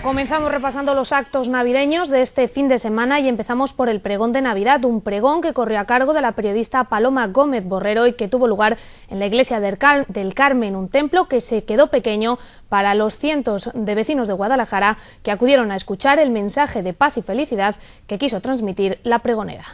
Comenzamos repasando los actos navideños de este fin de semana y empezamos por el pregón de Navidad, un pregón que corrió a cargo de la periodista Paloma Gómez Borrero y que tuvo lugar en la iglesia del Carmen, un templo que se quedó pequeño para los cientos de vecinos de Guadalajara que acudieron a escuchar el mensaje de paz y felicidad que quiso transmitir la pregonera.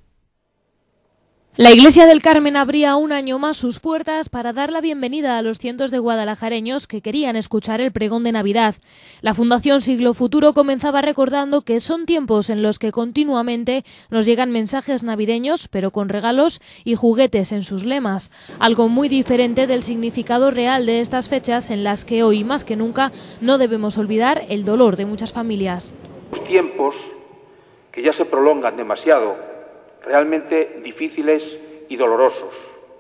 La iglesia del Carmen abría un año más sus puertas para dar la bienvenida a los cientos de guadalajareños que querían escuchar el pregón de Navidad. La Fundación Siglo Futuro comenzaba recordando que son tiempos en los que continuamente nos llegan mensajes navideños, pero con regalos y juguetes en sus lemas, algo muy diferente del significado real de estas fechas en las que hoy más que nunca no debemos olvidar el dolor de muchas familias. Los tiempos que ya se prolongan demasiado, realmente difíciles y dolorosos,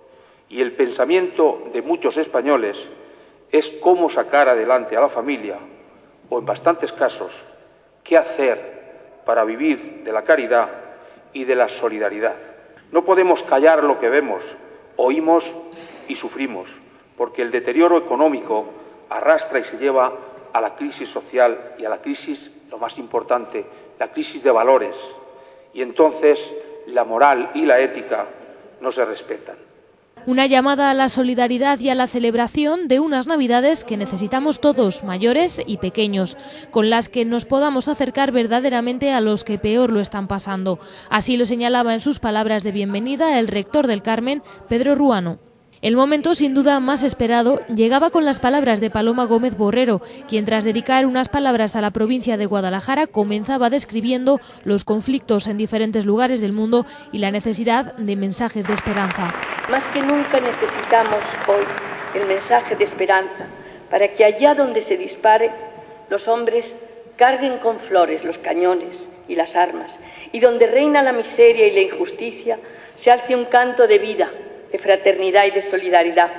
y el pensamiento de muchos españoles es cómo sacar adelante a la familia, o en bastantes casos, qué hacer para vivir de la caridad y de la solidaridad. No podemos callar lo que vemos, oímos y sufrimos, porque el deterioro económico arrastra y se lleva a la crisis social y a la crisis, lo más importante, la crisis de valores, y entonces la moral y la ética no se respetan. Una llamada a la solidaridad y a la celebración de unas Navidades que necesitamos todos, mayores y pequeños, con las que nos podamos acercar verdaderamente a los que peor lo están pasando. Así lo señalaba en sus palabras de bienvenida el rector del Carmen, Pedro Ruano. El momento, sin duda más esperado, llegaba con las palabras de Paloma Gómez Borrero, quien tras dedicar unas palabras a la provincia de Guadalajara comenzaba describiendo los conflictos en diferentes lugares del mundo y la necesidad de mensajes de esperanza. Más que nunca necesitamos hoy el mensaje de esperanza para que allá donde se dispare los hombres carguen con flores los cañones y las armas, y donde reina la miseria y la injusticia se alce un canto de vida, de fraternidad y de solidaridad.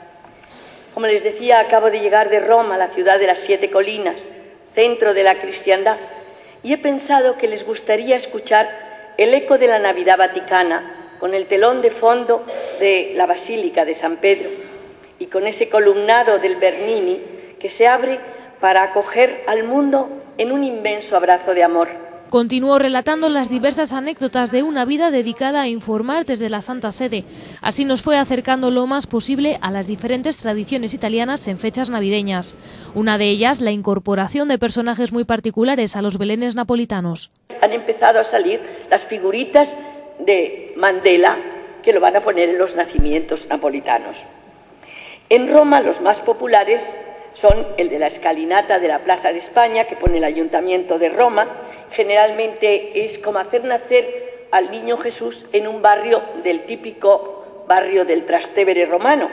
Como les decía, acabo de llegar de Roma, la ciudad de las 7 colinas, centro de la cristiandad, y he pensado que les gustaría escuchar el eco de la Navidad vaticana con el telón de fondo de la Basílica de San Pedro y con ese columnado del Bernini que se abre para acoger al mundo en un inmenso abrazo de amor. Continuó relatando las diversas anécdotas de una vida dedicada a informar desde la Santa Sede. Así nos fue acercando lo más posible a las diferentes tradiciones italianas en fechas navideñas. Una de ellas, la incorporación de personajes muy particulares a los belenes napolitanos. Han empezado a salir las figuritas de Mandela, que lo van a poner en los nacimientos napolitanos. En Roma, los más populares son el de la escalinata de la Plaza de España, que pone el Ayuntamiento de Roma. Generalmente es como hacer nacer al niño Jesús en un barrio del típico barrio del Trastevere romano.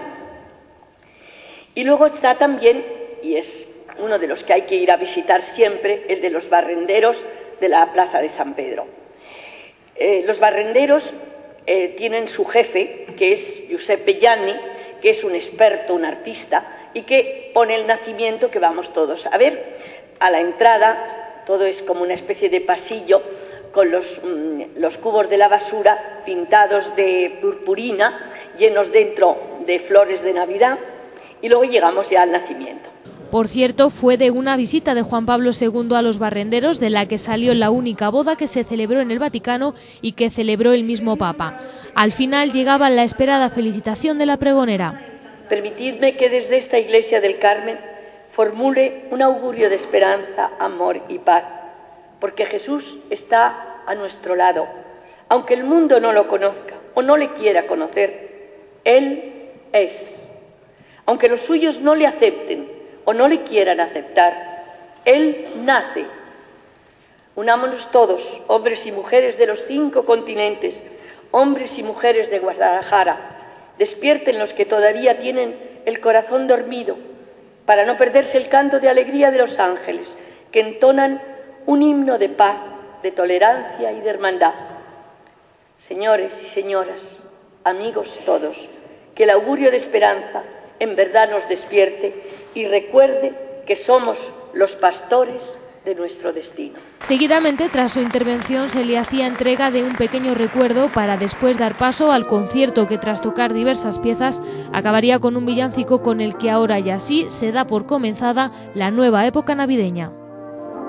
Y luego está también, y es uno de los que hay que ir a visitar siempre, el de los barrenderos de la Plaza de San Pedro. Los barrenderos tienen su jefe, que es Giuseppe Gianni, que es un experto, un artista, y que pone el nacimiento que vamos todos a ver. A la entrada, todo es como una especie de pasillo con los cubos de la basura pintados de purpurina, llenos dentro de flores de Navidad, y luego llegamos ya al nacimiento. Por cierto, fue de una visita de Juan Pablo II a los barrenderos de la que salió la única boda que se celebró en el Vaticano y que celebró el mismo Papa. Al final llegaba la esperada felicitación de la pregonera. Permitidme que desde esta iglesia del Carmen formule un augurio de esperanza, amor y paz, porque Jesús está a nuestro lado. Aunque el mundo no lo conozca o no le quiera conocer, Él es. Aunque los suyos no le acepten o no le quieran aceptar, Él nace. Unámonos todos, hombres y mujeres de los 5 continentes, hombres y mujeres de Guadalajara. Despierten los que todavía tienen el corazón dormido, para no perderse el canto de alegría de los ángeles, que entonan un himno de paz, de tolerancia y de hermandad. Señores y señoras, amigos todos, que el augurio de esperanza en verdad nos despierte y recuerde que somos los pastores de nuestro destino. Seguidamente, tras su intervención, se le hacía entrega de un pequeño recuerdo para después dar paso al concierto que, tras tocar diversas piezas, acabaría con un villancico con el que ahora y así se da por comenzada la nueva época navideña.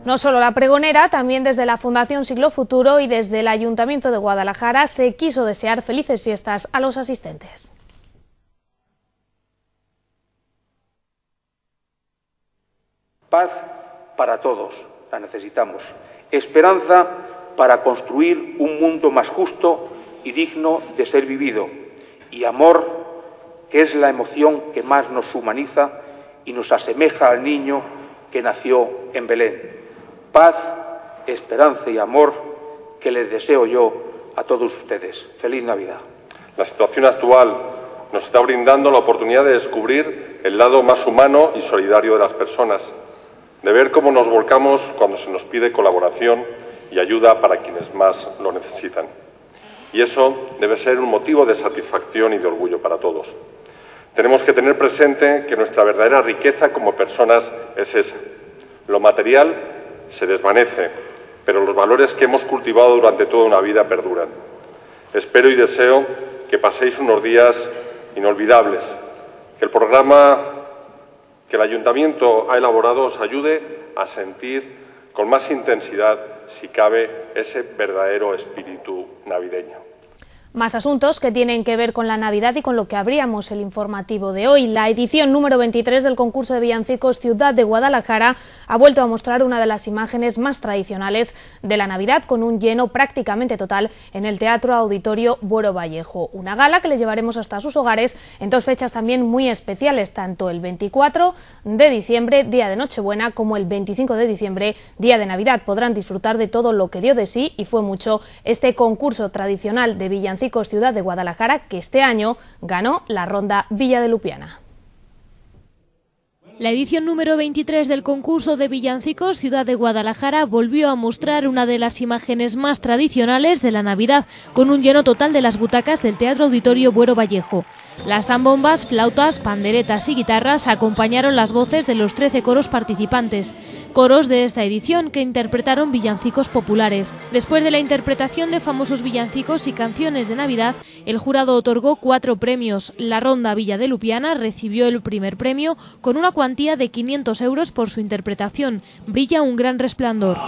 No solo la pregonera, también desde la Fundación Siglo Futuro y desde el Ayuntamiento de Guadalajara se quiso desear felices fiestas a los asistentes. Paz para todos, la necesitamos. Esperanza para construir un mundo más justo y digno de ser vivido. Y amor, que es la emoción que más nos humaniza y nos asemeja al niño que nació en Belén. Paz, esperanza y amor que les deseo yo a todos ustedes. Feliz Navidad. La situación actual nos está brindando la oportunidad de descubrir el lado más humano y solidario de las personas, de ver cómo nos volcamos cuando se nos pide colaboración y ayuda para quienes más lo necesitan. Y eso debe ser un motivo de satisfacción y de orgullo para todos. Tenemos que tener presente que nuestra verdadera riqueza como personas es esa. Lo material se desvanece, pero los valores que hemos cultivado durante toda una vida perduran. Espero y deseo que paséis unos días inolvidables, que el programa que el Ayuntamiento ha elaborado os ayude a sentir con más intensidad, si cabe, ese verdadero espíritu navideño. Más asuntos que tienen que ver con la Navidad y con lo que abríamos el informativo de hoy. La edición número 23 del concurso de villancicos Ciudad de Guadalajara ha vuelto a mostrar una de las imágenes más tradicionales de la Navidad, con un lleno prácticamente total en el Teatro Auditorio Buero Vallejo. Una gala que le llevaremos hasta sus hogares en dos fechas también muy especiales, tanto el 24 de diciembre, día de Nochebuena, como el 25 de diciembre, día de Navidad. Podrán disfrutar de todo lo que dio de sí, y fue mucho, este concurso tradicional de villancicos Ciudad de Guadalajara, que este año ganó la ronda Villa de Lupiana. La edición número 23 del concurso de villancicos Ciudad de Guadalajara volvió a mostrar una de las imágenes más tradicionales de la Navidad, con un lleno total de las butacas del Teatro Auditorio Buero Vallejo. Las zambombas, flautas, panderetas y guitarras acompañaron las voces de los 13 coros participantes. Coros de esta edición que interpretaron villancicos populares. Después de la interpretación de famosos villancicos y canciones de Navidad, el jurado otorgó 4 premios. La ronda Villa de Lupiana recibió el primer premio con una cuantía de 500 euros por su interpretación. Brilla un gran resplandor.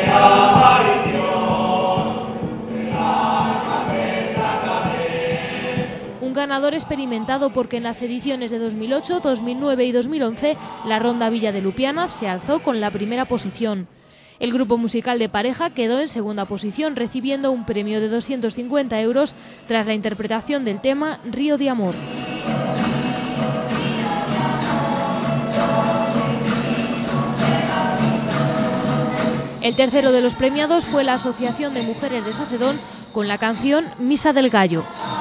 Un ganador experimentado, porque en las ediciones de 2008, 2009 y 2011 la ronda Villa de Lupiana se alzó con la primera posición. El grupo musical de Pareja quedó en segunda posición, recibiendo un premio de 250 euros tras la interpretación del tema Río de Amor. El tercero de los premiados fue la Asociación de Mujeres de Sacedón con la canción Misa del Gallo.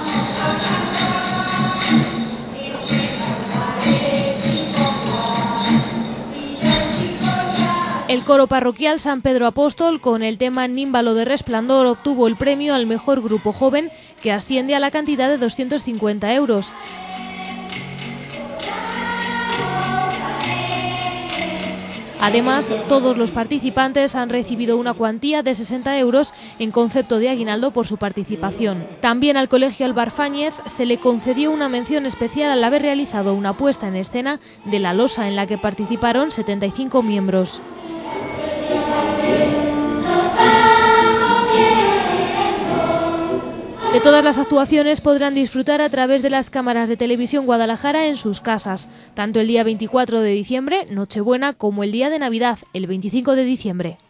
El coro parroquial San Pedro Apóstol, con el tema Nímbalo de Resplandor, obtuvo el premio al mejor grupo joven, que asciende a la cantidad de 250 euros. Además, todos los participantes han recibido una cuantía de 60 euros en concepto de aguinaldo por su participación. También al Colegio Albarfáñez se le concedió una mención especial al haber realizado una puesta en escena de La Losa, en la que participaron 75 miembros. De todas las actuaciones podrán disfrutar a través de las cámaras de Televisión Guadalajara en sus casas, tanto el día 24 de diciembre, Nochebuena, como el día de Navidad, el 25 de diciembre.